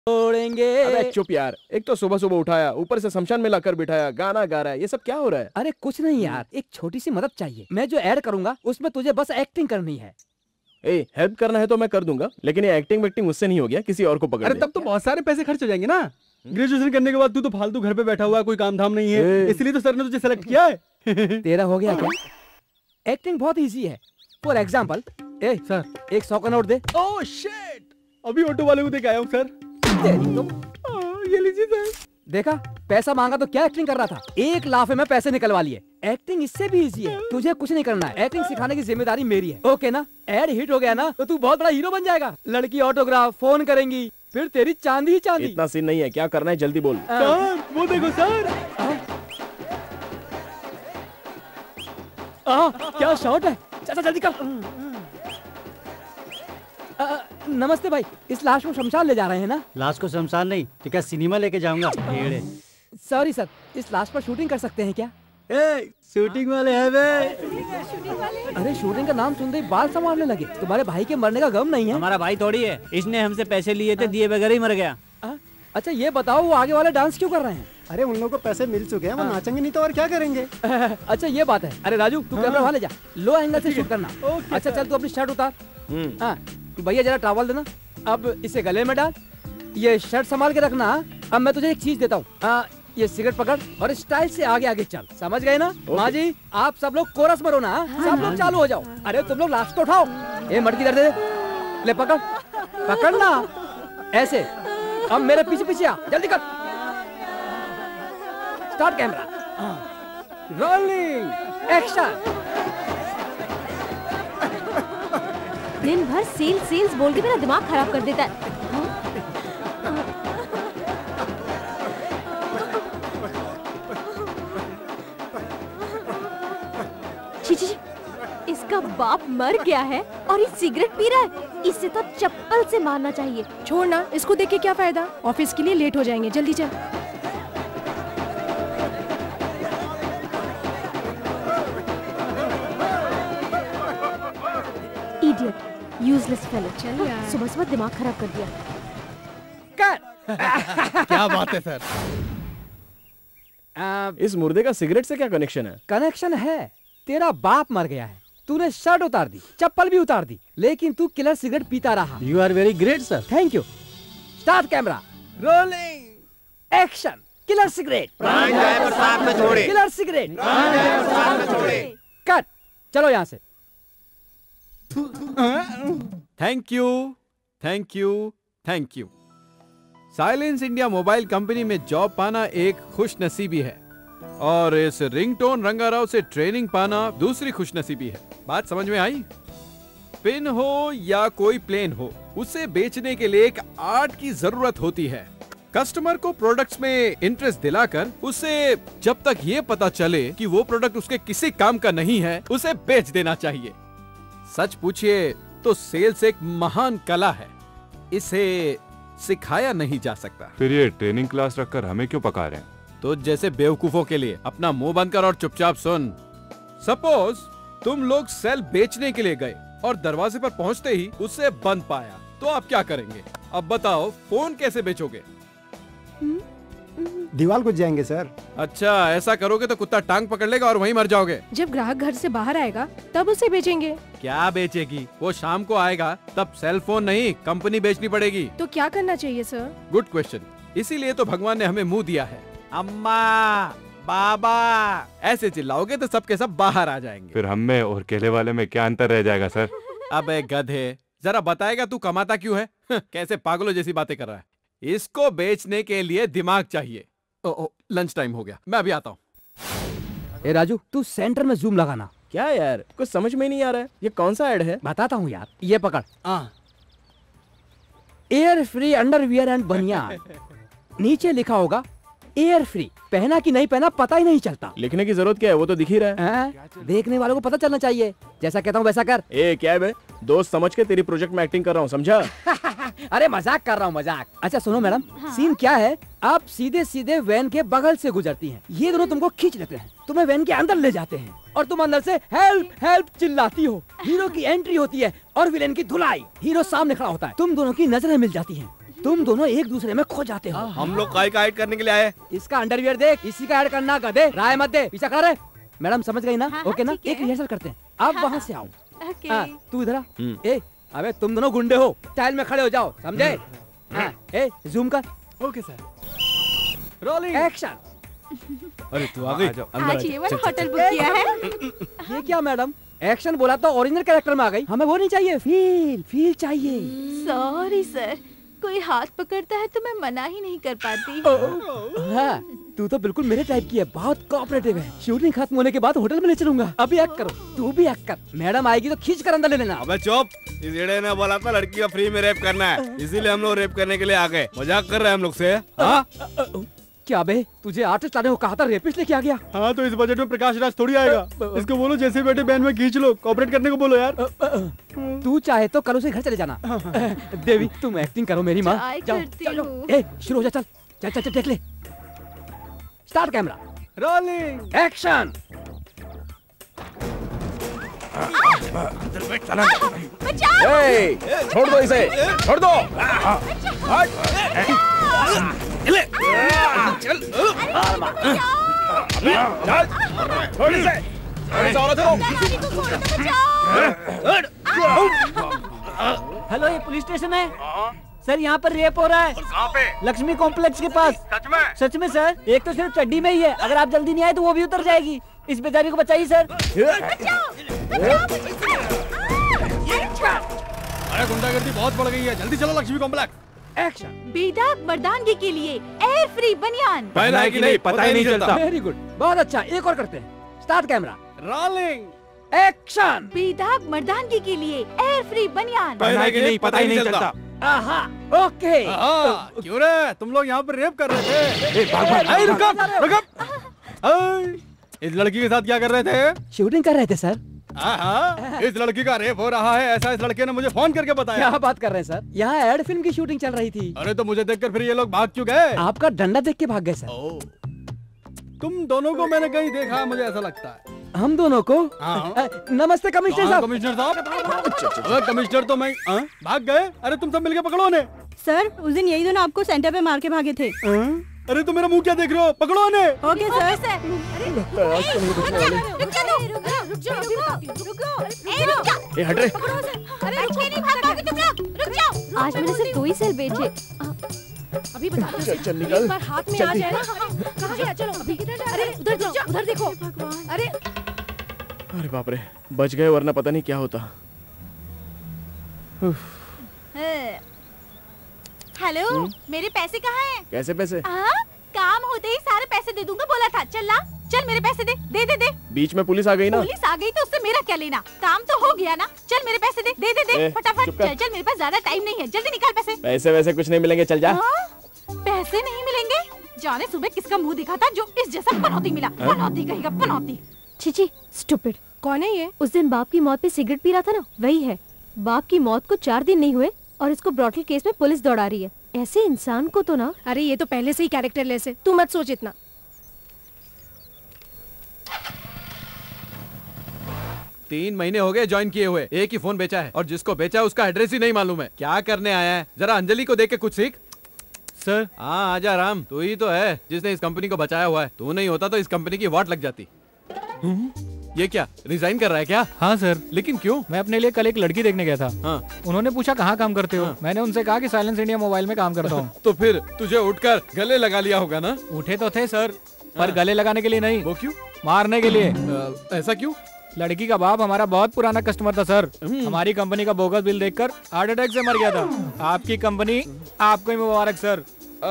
छोड़ेंगे। अबे चुप यार, एक तो सुबह सुबह उठाया, ऊपर से शमशान में लाकर बिठाया, गाना गा रहा है, ये सब क्या हो रहा है? अरे कुछ नहीं यार, एक छोटी सी मदद चाहिए। मैं जो ऐड करूंगा उसमें तुझे बस एक्टिंग करनी है। ए, हेल्प करना है तो मैं कर दूंगा, लेकिन ये एक्टिंग वेक्टिंग मुझसे नहीं हो गया, किसी और को पकड़ अरे ले। तब तो बहुत सारे पैसे खर्च हो जाएंगे ना। ग्रेजुएशन करने के बाद तू तो फालतू घर पे बैठा हुआ है, कोई काम धाम नहीं है, इसलिए तो सर ने तुझे सेलेक्ट किया है। तेरा हो गया क्या? एक्टिंग बहुत इजी है। फॉर एग्जाम्पल, ए सर 100 का नोट दे। ओह शिट, अभी ऑटो वाले को देके आया हूँ सर। तेरी तो ये लीजिए सर। देखा, पैसा मांगा तो क्या एक्टिंग कर रहा था, 1 लाफे में पैसे निकलवा लिए। एक्टिंग इससे भी इजी है, तुझे कुछ नहीं करना है, एक्टिंग सिखाने की जिम्मेदारी मेरी है। ओके ना? एड हिट हो गया ना तो तू बहुत बड़ा हीरो बन जाएगा। लड़की ऑटोग्राफ फोन करेंगी, फिर तेरी चांदी ही चांदी। इतना सीन नहीं है, क्या करना है जल्दी बोल। सर वो देखो सर। क्या शॉट है, चाचा जल्दी कर। नमस्ते भाई, इस लाश को शमशान ले जा रहे हैं ना? लाश को शमशान नहीं तो क्या सिनेमा लेके जाऊंगा? सॉरी सर, इस लाश पर शूटिंग कर सकते हैं क्या? शूटिंग वाले हैं बे। अरे शूटिंग का नाम सुनते ही बाल संवारने लगे। तुम्हारे भाई के मरने का गम नहीं है? हमारा भाई थोड़ी है, इसने हमसे पैसे लिए थे, दिए बगैर ही मर गया। अच्छा ये बताओ, वो आगे वाले डांस क्यों कर रहे हैं? अरे उन लोगों को पैसे मिल चुके हैं, वो नाचेंगे नहीं तो और क्या करेंगे। अच्छा ये बात है। अरे राजू तू कैमरा वहाँ ले जा, लो एंगल से शूट करना। अच्छा चल तू अपनी शर्ट उतार। हाँ भैया जरा टॉवल देना। अब इसे गले में डाल, ये शर्ट संभाल के रखना। अब मैं तुझे एक चीज देता हूँ, ये सिगरेट पकड़ और स्टाइल से आगे आगे चल, समझ गए ना? माँ जी आप सब लोग कोरस में रोना, सब लोग चालू हो जाओ। अरे तुम लोग लास्ट तो उठाओ। ए मटकी दे दे, ले पकड़, पकड़ना ऐसे। अब मेरे पीछे पीछे आ, जल्दी कर। Start camera, rolling, action. दिन भर सेल्स बोल के मेरा दिमाग खराब कर देता है। छी, इसका बाप मर गया है और ये सिगरेट पी रहा है। इसे तो चप्पल से मारना चाहिए। छोड़ ना, इसको देख के क्या फायदा, ऑफिस के लिए लेट हो जाएंगे, जल्दी चल। Idiot, useless fellow. चल यार, सुबह सुबह दिमाग खराब कर दिया। क्या बात है सर। इस मुर्दे का सिगरेट से क्या कनेक्शन है? कनेक्शन है, तेरा बाप मर गया है, तूने शर्ट उतार दी, चप्पल भी उतार दी, लेकिन तू किलर सिगरेट पीता रहा। You are very great sir. Thank you. Start camera, rolling, action. Killer cigarette, killer cigarette, cut. चलो यहाँ से। Thank you, thank you, thank you. Silence India mobile company में जॉब पाना एक खुश नसीबी है और इस रिंगटोन रंगाराव से ट्रेनिंग पाना दूसरी खुश नसीबी है। बात समझ में आई? पिन हो या कोई प्लेन हो, उसे बेचने के लिए एक आर्ट की जरूरत होती है। कस्टमर को प्रोडक्ट्स में इंटरेस्ट दिलाकर उसे जब तक ये पता चले कि वो प्रोडक्ट उसके किसी काम का नहीं है, उसे बेच देना चाहिए। सच पूछिए तो सेल्स एक महान कला है, इसे सिखाया नहीं जा सकता। फिर ये ट्रेनिंग क्लास रखकर हमें क्यों पका रहे हैं? तो जैसे बेवकूफों के लिए। अपना मुंह बंद कर और चुपचाप सुन। सपोज तुम लोग सेल बेचने के लिए गए और दरवाजे पर पहुंचते ही उसे बंद पाया, तो आप क्या करेंगे? अब बताओ, फोन कैसे बेचोगे? दीवार कुछ जाएंगे सर। अच्छा, ऐसा करोगे तो कुत्ता टांग पकड़ लेगा और वहीं मर जाओगे। जब ग्राहक घर से बाहर आएगा तब उसे बेचेंगे। क्या बेचेगी? वो शाम को आएगा तब सेल फोन नहीं, कंपनी बेचनी पड़ेगी। तो क्या करना चाहिए सर? Good question. इसीलिए तो भगवान ने हमें मुंह दिया है। अम्मा, बाबा ऐसे चिल्लाओगे तो सबके सब बाहर आ जाएंगे। फिर हम में और केले वाले में क्या अंतर रह जाएगा सर? अबे गधे, जरा बताएगा तू कमाता क्यों है? कैसे पागलों जैसी बातें कर रहा है। इसको बेचने के लिए दिमाग चाहिए। ओ, लंच टाइम हो गया, मैं अभी आता हूँ। ए राजू, तू सेंटर में जूम लगाना। क्या यार, कुछ समझ में नहीं आ रहा है, ये कौन सा ऐड है? बताता हूँ यार, ये पकड़। एयर फ्री अंडरवियर एंड बनियान। नीचे लिखा होगा एयर फ्री, पहना कि नहीं पहना पता ही नहीं चलता। लिखने की जरूरत क्या है, वो तो दिख ही रहा है। देखने वालों को पता चलना चाहिए, जैसा कहता हूँ वैसा कर। ए क्या है बे, दोस्त समझ के तेरी प्रोजेक्ट में एक्टिंग कर रहा हूँ, समझा? अरे मजाक कर रहा हूँ, मजाक। अच्छा सुनो मैडम, सीन क्या है, आप सीधे सीधे वैन के बगल से गुजरती हैं, ये दोनों तुमको खींच लेते हैं, तुम्हें वैन के अंदर ले जाते हैं और तुम अंदर से हेल्प हेल्प चिल्लाती हो। हीरो की एंट्री होती है और विलेन की धुलाई। हीरो सामने खड़ा होता है, तुम दोनों की नजरें मिल जाती हैं। तुम दोनों एक दूसरे में खो जाते हो। हम लोग काय का ऐड करने के लिए आए। इसका अंडरवियर देख, इसी का ऐड करना गधे, राय मत दे, पीछा कर रहे। मैडम समझ गई ना? ओके ना? एक रिहर्सल करते हैं, आप वहाँ से आओ। तू इधर आ। ए अबे तुम दोनों गुंडे हो, स्टाइल में खड़े हो जाओ, समझे? ए जूम कर। Okay sir. Rolling action. अरे तू आ गई। आज ये वाला होटल बुक किया है। ये क्या मैडम, एक्शन बोला तो ओरिजिनल कैरेक्टर में आ गई। हमें वो नहीं चाहिए, फील चाहिए। सॉरी सर, कोई हाथ पकड़ता है तो मैं मना ही नहीं कर पाती। हाँ, तू तो बिल्कुल मेरे टाइप की है, बहुत कोऑपरेटिव है। शूटिंग खत्म होने के बाद होटल में ले चलूंगा। अभी एक्ट करो, तू भी एक्ट कर। मैडम आएगी तो खींच कर अंदर ले लेना। अबे चुप, इस एड़े ने बोला था लड़की का फ्री में रेप करना है, इसीलिए हम लोग रेप करने के लिए आ गए। मजाक कर रहे हैं हम लोग से। हाँ? क्या बे, तुझे आर्टिस्ट लाने को कहा था, रेपिस्ट लेके आ गया। हाँ तो इस बजट में प्रकाश राज थोड़ी आएगा। इसको बोलो जैसे बैठे बैन में खींच लो, कोऑपरेट करने को बोलो यार। तू चाहे तो कल उसे घर चले जाना। देवी तुम एक्टिंग करो मेरी माँ। जाओ चलो, ए शुरू हो जा, चल चल चल चल, देख ले। Start camera, rolling action. छोड़ दो इसे, छोड़ दो। चल छोड़ इसे। हेलो, ये पुलिस स्टेशन है सर। यहाँ पर रेप हो रहा है। कहाँ पे? लक्ष्मी कॉम्प्लेक्स के पास। सच में? सच में सर, एक तो सिर्फ चड्डी में ही है, अगर आप जल्दी नहीं आए तो वो भी उतर जाएगी। इस बेचारी को बचाइए सर। अरे गुंडागर्दी बहुत बढ़ गई है, जल्दी चलो लक्ष्मी कॉम्प्लेक्स। एक्शन। बेदाग मर्दानगी के लिए एयर फ्री बनियान। पहना है कि नहीं पता ही नहीं चलता। वेरी गुड, बहुत अच्छा। एक और करते हैं। Start camera, rolling action. बेदाग मर्दानगी के लिए एयर फ्री बनियान। पहना है कि नहीं पता ही नहीं चलता। आहा, ओके। क्यों रे, तुम लोग यहाँ पर रेप कर रहे थे? रुक। इस लड़की के साथ क्या कर रहे थे? शूटिंग कर रहे थे सर। इस लड़की का रेप हो रहा है, ऐसा इस लड़के ने मुझे फोन करके बताया। क्या बात कर रहे हैं सर, यहाँ एड फिल्म की शूटिंग चल रही थी। अरे तो मुझे देखकर फिर ये लोग भाग क्यों गए? आपका डंडा देख के भाग गए सर। तुम दोनों को मैंने कहीं देखा, मुझे ऐसा लगता है। हम दोनों को? नमस्ते कमिश्नर साहब। कमिश्नर साहब, कमिश्नर तो मैं भाग गए। अरे तुम सब मिलके पकड़ो ने। सर उस दिन यही दोनों आपको सेंटर पे मार के भागे थे। अरे तुम मेरा मुंह क्या देख रहे हो, पकड़ो ने। Okay sir. हट रे। आज मैंने सिर्फ 2 ही सेल बेचे। अभी बता दो, चल निकल, एक बार हाथ में आ जाए ना। कहाँ गया? चलो अभी किधर जा रहे? अरे उधर जाओ, उधर देखो। अरे अरे बाप रे, बच गए वरना पता नहीं क्या होता। हेलो, मेरे पैसे कहाँ हैं? कैसे पैसे? काम होते ही सारे पैसे दे दूंगा बोला था। चल ला, चल मेरे पैसे दे दे दे दे। बीच में पुलिस आ गई ना। पुलिस आ गई तो उससे मेरा क्या लेना, काम तो हो गया ना। चल मेरे पैसे दे दे दे दे, फटाफट चल चल, मेरे पास ज्यादा टाइम नहीं है, जल्दी निकाल पैसे। पैसे वैसे कुछ नहीं मिलेंगे, चल जा। पैसे नहीं मिलेंगे? जाने सुबह किसका मुंह दिखा था जो इस जैसा पनौती मिला। पनौती कहेगा, पनौती। छी स्टूपिड। कौन है ये? उस दिन बाप की मौत पे सिगरेट पी रहा था ना, वही है। बाप की मौत को 4 दिन नहीं हुए और इसको ब्रॉटल केस में पुलिस दौड़ा रही है। ऐसे इंसान को तो ना। अरे ये तो पहले से ही कैरेक्टर लेस है, तू मत सोच इतना। 3 महीने हो गए ज्वाइन किए हुए, एक ही फोन बेचा है और जिसको बेचा है उसका एड्रेस ही नहीं मालूम है। क्या करने आया है? जरा अंजलि को देख के कुछ सीख। सर हाँ आजा राम, तू ही तो है जिसने इस कंपनी को बचाया हुआ है। तू नहीं होता तो इस कंपनी की वाट लग जाती। ये क्या रिजाइन कर रहा है क्या? हाँ सर। लेकिन क्यों? मैं अपने लिए कल एक लड़की देखने गया था। हाँ। उन्होंने पूछा कहाँ काम करते हो? मैंने उनसे कहा कि साइलेंस इंडिया मोबाइल में काम करता हूँ। तो फिर तुझे उठकर गले लगा लिया होगा ना? उठे तो थे सर, पर गले लगाने के लिए नहीं। वो क्यों? मारने के लिए। ऐसा क्यों? लड़की का बाप हमारा बहुत पुराना कस्टमर था सर। हमारी कंपनी का बोगस बिल देखकर हार्ट अटैक से मर गया था। आपकी कंपनी आपको ही मुबारक सर।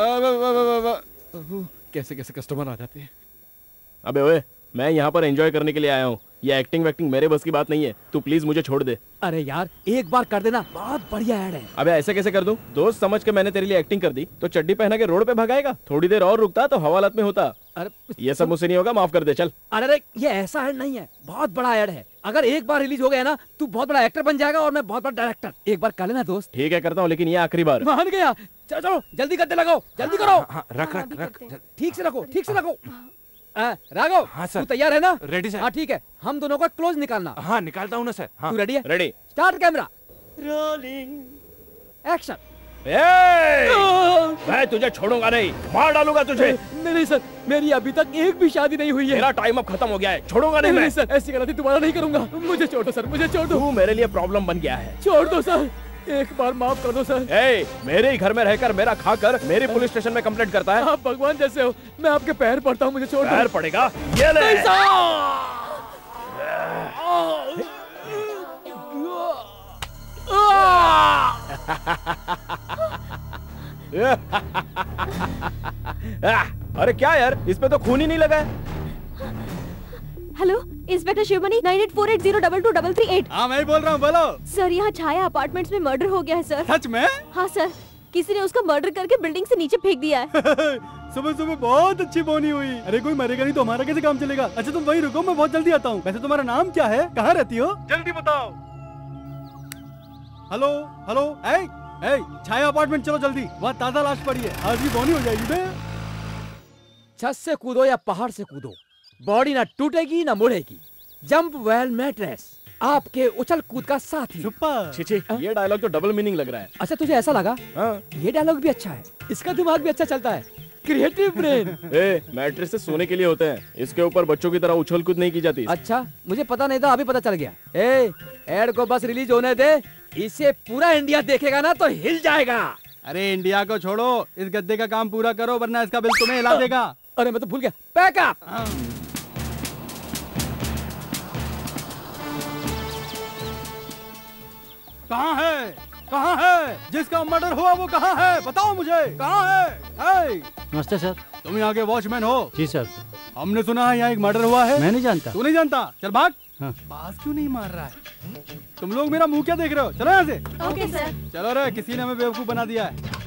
कैसे कैसे कस्टमर आ जाते हैं। अबे ओए, मैं यहाँ पर एंजॉय करने के लिए आया हूँ, ये एक्टिंग वैक्टिंग मेरे बस की बात नहीं है। तू प्लीज मुझे छोड़ दे। अरे यार एक बार कर देना, बहुत बढ़िया ऐड है। अबे ऐसे कैसे कर दूं? दोस्त समझ के मैंने तेरे लिए एक्टिंग कर दी तो चड्डी पहना के रोड पे भगाएगा? थोड़ी देर और रुकता तो हवालात में होता। अरे ये सब मुझसे नहीं होगा, माफ कर दे चल। अरे ये ऐसा ऐड नहीं है, बहुत बड़ा ऐड है। अगर एक बार रिलीज हो गया ना, तू बहुत बड़ा एक्टर बन जाएगा और मैं बहुत बड़ा डायरेक्टर। एक बार कर लेना दोस्त। ठीक है करता हूँ, लेकिन ये आखिरी बार। मान गया। चलो चलो जल्दी गद्दे लगाओ, जल्दी करो। रख रख रख। ठीक से रखो, ठीक से रखो। राघव हाँ सर। तू तैयार है ना? Ready sir. हाँ ठीक है, हम दोनों का क्लोज निकालना। हाँ निकालता हूँ ना सर। हाँ। तू रेडी है? Ready. Start camera, rolling action. मैं तुझे छोड़ूंगा नहीं, मार डालूंगा तुझे। नहीं सर, मेरी अभी तक एक भी शादी नहीं हुई है। मेरा टाइम अब खत्म हो गया है, छोड़ूंगा नहीं मैं। सर, ऐसी गलती दोबारा नहीं करूंगा। मुझे छोड़ दो सर, मुझे छोड़ दो। तू मेरे लिए प्रॉब्लम बन गया है। छोड़ दो सर, एक बार माफ कर दो सर। मेरे ही घर में रहकर मेरा खाकर मेरे पुलिस स्टेशन में कंप्लेंट करता है। आप भगवान जैसे हो, मैं आपके पैर पड़ता हूँ, मुझे छोड़ दो। पैर पड़ेगा, ये ले। अरे क्या यार, इस पे तो खून ही नहीं लगा है। Hello inspector Shivamani, 9848022338। हाँ मैं ही बोल रहा हूँ, बोलो। सर यहाँ छाया अपार्टमेंट्स में मर्डर हो गया है सर। सच में? हाँ सर, किसी ने उसका मर्डर करके बिल्डिंग से नीचे फेंक दिया है। सुबह सुबह बहुत अच्छी बोनी हुई। अरे कोई मरेगा नहीं तो हमारा कैसे काम चलेगा। अच्छा तुम वही रुको, मैं बहुत जल्दी आता हूँ। वैसे तुम्हारा नाम क्या है, कहाँ रहती हो, जल्दी बताओ। हेलो हेलो, छाया अपार्टमेंट चलो जल्दी, वहाँ ताजा लाश पड़ी है, आज भी बोनी हो जाएगी बे। छत से कूदो या पहाड़ से कूदो, बॉडी ना टूटेगी ना मुड़ेगी। जंप वेल मैट्रेस, आपके उछल कूद का साथी। छी, ये डायलॉग तो डबल मीनिंग लग रहा है। अच्छा तुझे ऐसा लगा? ये डायलॉग भी अच्छा है, इसका दिमाग भी अच्छा चलता है, क्रिएटिव ब्रेन। मैट्रेस से सोने के लिए होते हैं, इसके ऊपर बच्चों की तरह उछल कूद नहीं की जाती। अच्छा मुझे पता नहीं था, अभी पता चल गया। एड को बस रिलीज होने दे, इसे पूरा इंडिया देखेगा ना तो हिल जाएगा। अरे इंडिया को छोड़ो, इस गद्दे का काम पूरा करो वरना इसका बिल तुम्हें हिला देगा। अरे मैं तो भूल गया, पैकअप। कहाँ है, कहाँ है जिसका मर्डर हुआ, वो कहाँ है, बताओ मुझे, कहाँ है? नमस्ते सर। तुम यहाँ के वॉचमैन हो? जी सर। हमने सुना है यहाँ एक मर्डर हुआ है। मैं नहीं जानता। तू नहीं जानता? चल भाग। हाँ। बात क्यों नहीं मार रहा है? तुम लोग मेरा मुंह क्या देख रहे हो, चलो यहाँ से। Okay sir. चलो रे, किसी ने हमें बेवकूफ बना दिया है।